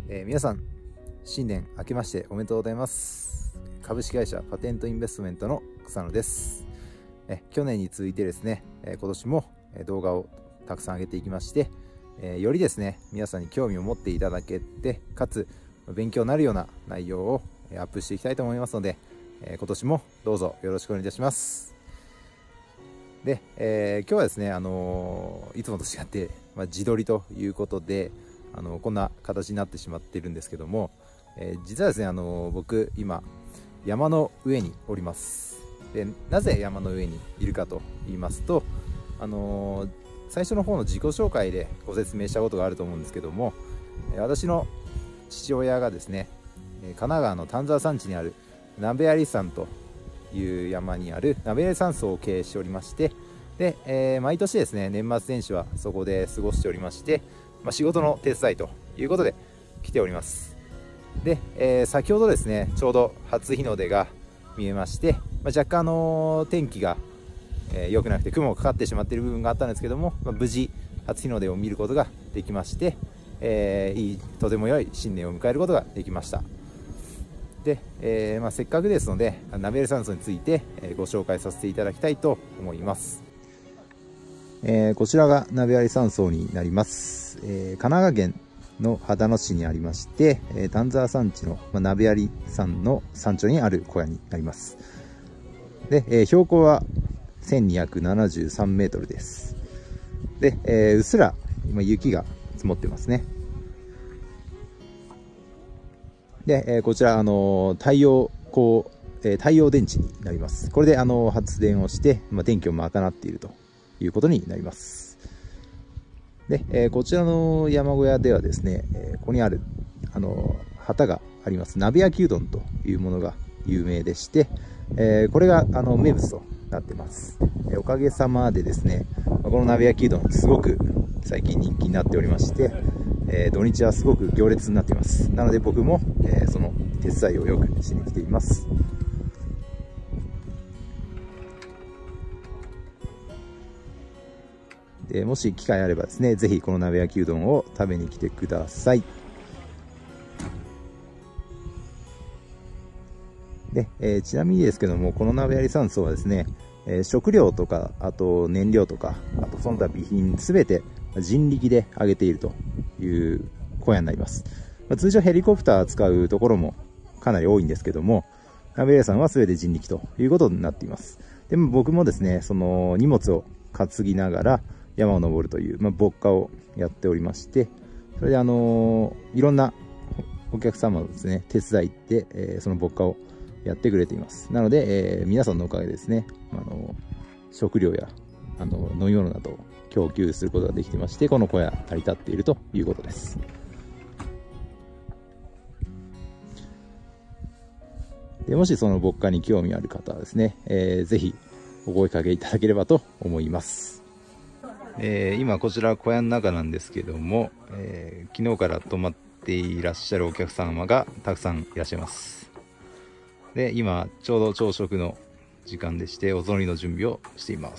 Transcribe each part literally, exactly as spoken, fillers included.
えー、皆さん新年明けましておめでとうございます。株式会社パテントインベストメントの草野です。え去年に続いてですね、え今年も動画をたくさん上げていきまして、えよりですね皆さんに興味を持っていただけて、かつ勉強になるような内容をアップしていきたいと思いますので、え今年もどうぞよろしくお願いいたします。で、えー、今日はですね、あのー、いつもと違って、まあ、自撮りということで、あのー、こんな形になってしまっているんですけども、えー、実はですね、あのー、僕今山の上におります。で、なぜ山の上にいるかと言いますと、あのー、最初の方の自己紹介でご説明したことがあると思うんですけども、私の父親がですね、神奈川の丹沢山地にある鍋槍山という山にある鍋槍山荘を経営しておりまして、で、えー、毎年ですね年末年始はそこで過ごしておりまして、まあ、仕事の手伝いということで来ております。で、えー、先ほどですねちょうど初日の出が見えまして、まあ、若干あのー、天気が良、えー、くなくて雲がかかってしまっている部分があったんですけども、まあ、無事初日の出を見ることができまして、えー、いいとても良い新年を迎えることができました。で、えーまあ、せっかくですので鍋槍山荘についてご紹介させていただきたいと思います。えー、こちらが鍋槍山荘になります。えー、神奈川県の秦野市にありまして、えー、丹沢山地の、まあ、鍋槍山の山頂にある小屋になります。で、えー、標高はせんにひゃくななじゅうさんメートルです。で、えー、うっすら今雪が積もってますね。で、えー、こちら、あのー、太陽光、えー、太陽電池になります。これで、あのー、発電をして、まあ、電気を賄っているということになります。で、えー、こちらの山小屋ではですね、えー、ここにある、あのー、旗があります。鍋焼きうどんというものが有名でして、えー、これが、あの、名物となってます。えー、おかげさまでですね、この鍋焼きうどん、すごく最近人気になっておりまして、えー、土日はすごく行列になっています。なので僕も、えー、その手伝いをよくしに来ています。でもし機会あればですね、ぜひこの鍋焼きうどんを食べに来てください。で、えー、ちなみにですけども、この鍋槍山荘はですね、えー、食料とか、あと燃料とか、あとその他備品すべて人力で上げているという小屋になります。まあ、通常ヘリコプター使うところもかなり多いんですけども、鍋屋さんは全て人力ということになっています。でも僕もですね、その荷物を担ぎながら山を登るという、まあ、牧歌をやっておりまして、それであのー、いろんなお客様のですね、手伝いで、えー、その牧歌をやってくれています。なので、えー、皆さんのおかげでですね、あのー、食料やあの飲み物などを供給することができてまして、この小屋成り立っているということです。でもしその牧歌に興味ある方はですね、えー、ぜひお声かけいただければと思います。えー、今こちら小屋の中なんですけども、えー、昨日から泊まっていらっしゃるお客様がたくさんいらっしゃいます。で、今ちょうど朝食の時間でして、お雑煮の準備をしています。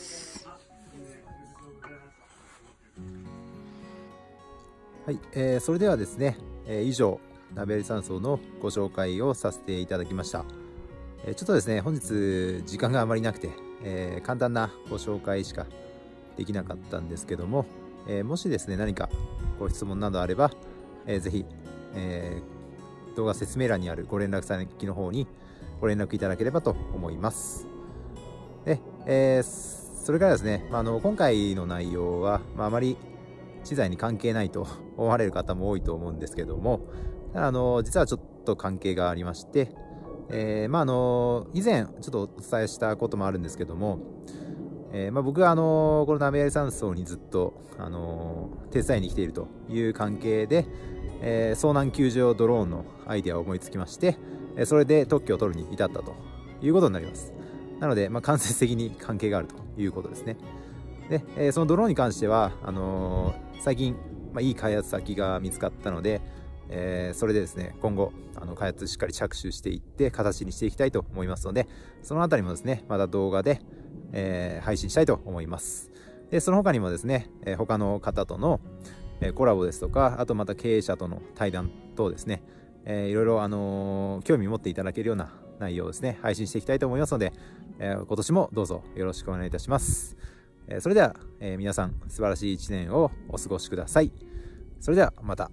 はい、えー、それではですね、えー、以上鍋槍山荘のご紹介をさせていただきました。えー、ちょっとですね本日時間があまりなくて、えー、簡単なご紹介しかできなかったんですけども、えー、もしですね何かご質問などあれば、えー、ぜひ、えー、動画説明欄にあるご連絡先の方にご連絡いただければと思います。で、えー、それからですね、まあ、あの今回の内容は、まあ、あまり資材に関係ないと思われる方も多いと思うんですけども、あの実はちょっと関係がありまして、えーまあ、あの以前ちょっとお伝えしたこともあるんですけども、えーまあ、僕はあのこの鍋槍山荘にずっと、あの手伝いに来ているという関係で、えー、遭難救助用ドローンのアイデアを思いつきまして、それで特許を取るに至ったということになります。なので、まあ、間接的に関係があるということですね。で、えー、そのドローンに関してはあのー、最近、まあ、いい開発先が見つかったので、えー、それでですね今後あの開発しっかり着手していって形にしていきたいと思いますので、そのあたりもですねまた動画で、えー、配信したいと思います。でその他にもですね、えー、他の方とのコラボですとか、あとまた経営者との対談等ですね、えー、いろいろ、あのー、興味持っていただけるような内容をですね配信していきたいと思いますので、えー、今年もどうぞよろしくお願いいたします。えー、それでは、えー、皆さん素晴らしいいちねんをお過ごしください。それではまた。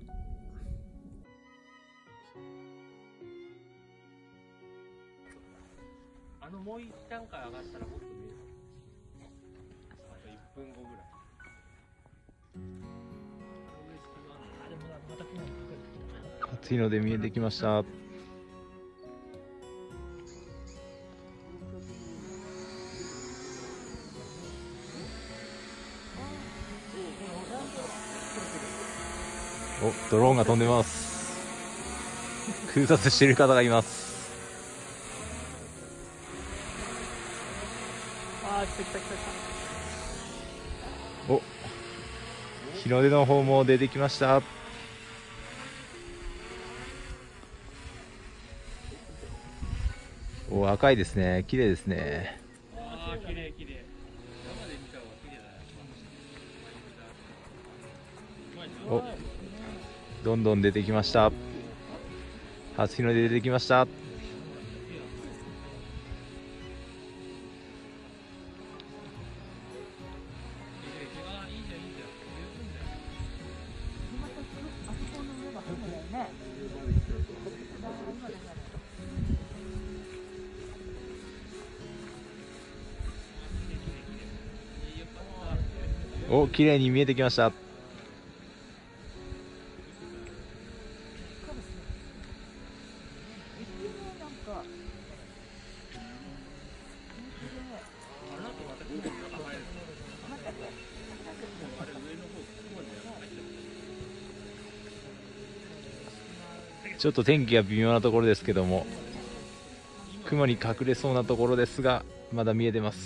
あのもう一段階上がったらもっと見える。あといっぷんごぐらい。 暑いので見えてきました。お、ドローンが飛んでます。空撮している方がいます。 あー、来た来た来た来お、日の出の方も出てきました。お、赤いですね。綺麗ですね。 あー、綺麗綺麗。生で見た方が綺麗だね。 お、どんどん出てきました。初日の出出てきました。お、綺麗に見えてきました。ちょっと天気が微妙なところですけども、雲に隠れそうなところですが、まだ見えてます。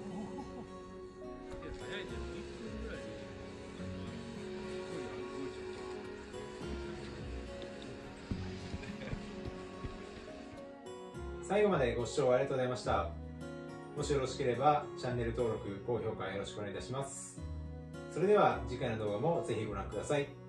最後までご視聴ありがとうございました。もしよろしければチャンネル登録、高評価よろしくお願いいたします。それでは次回の動画もぜひご覧ください。